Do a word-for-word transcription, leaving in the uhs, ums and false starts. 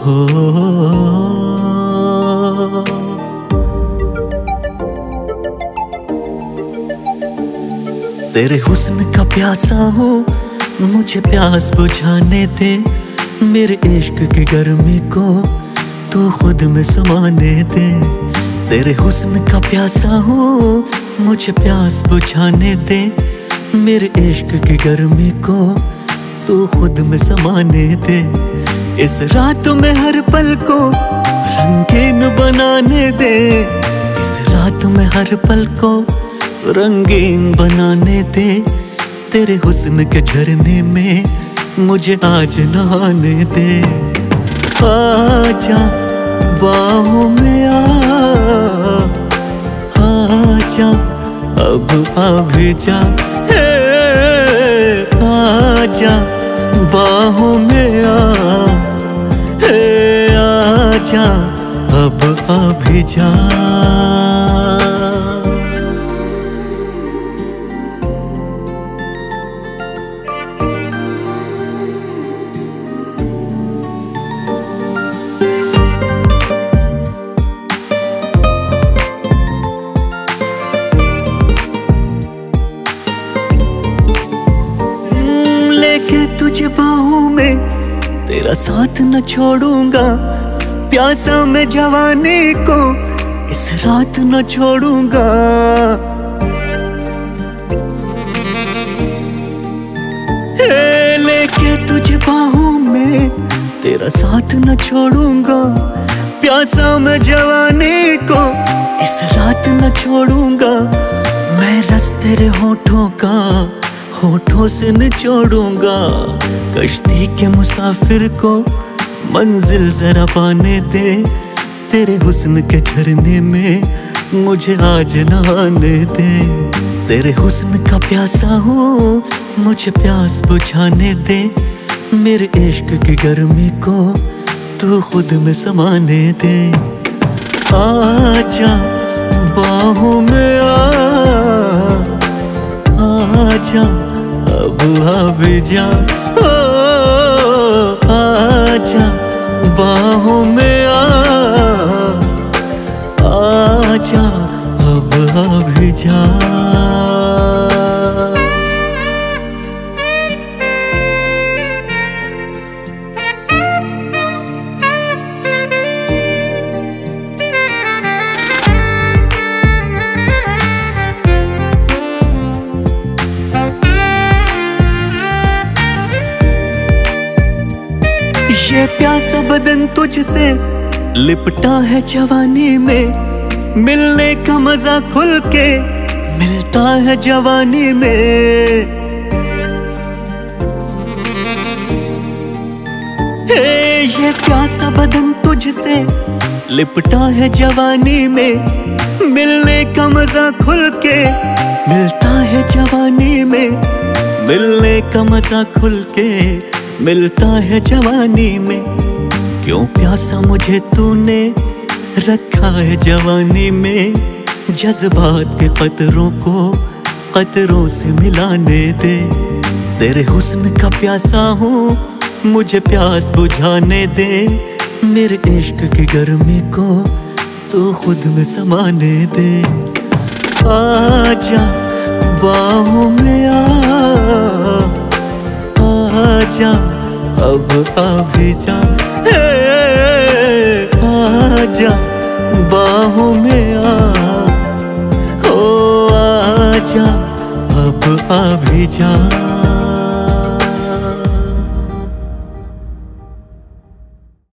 हो। तेरे हुस्न का प्यासा हूँ, मुझे प्यास बुझाने दे। मेरे इश्क की गर्मी को तू खुद में समाने दे। तेरे हुस्न का प्यासा हूँ, मुझे प्यास बुझाने दे। मेरे इश्क की गर्मी को तू खुद में समाने दे। इस रात में हर पल को रंगीन बनाने दे। इस रात में हर पल को रंगीन बनाने दे। तेरे हुस्न के झरने में मुझे आज नहाने दे। आजा बाहों में आ, आजा अब आ भी जा। हे आजा बाहों में आ, हे आजा अब आ भी जा। तुझे बाहों में तेरा साथ न छोड़ूंगा। प्यासा में जवानी को इस रात न छोड़ूंगा। हे लेके तुझे बाहों में तेरा साथ न छोड़ूंगा। प्यासा में जवानी को इस रात न छोड़ूंगा। मैं रस तेरे होठों का होठों से निचोड़ूंगा। कश्ती के मुसाफिर को मंजिल जरा पाने दे। तेरे हुस्न के झरने में मुझे आज नहाने दे। तेरे हुस्न का प्यासा हूँ, मुझे प्यास बुझाने दे। मेरे इश्क की गर्मी को तू खुद में समाने दे। आजा बाहों में आ, आजा अब आ भी जा। ओ आजा बाहों में आ, आजा अब आ भी जा। ये प्यासा बदन तुझसे लिपटा है जवानी में। मिलने का मजा खुल के मिलता है जवानी में। हे ये प्यासा बदन तुझसे लिपटा है जवानी में। मिलने का मजा खुल के मिलता है जवानी में। मिलने का मजा खुल के मिलता है जवानी में। क्यों प्यासा मुझे तूने रखा है जवानी में। जज्बात के कतरों को कतरों से मिलाने दे। तेरे हुस्न का प्यासा हूँ, मुझे प्यास बुझाने दे। मेरे इश्क की गर्मी को तू खुद में समाने दे। आजा बाहों में आ, आजा अब आ भी जा। हे आजा बाहों में आ, ओ आजा अब आ भी जा।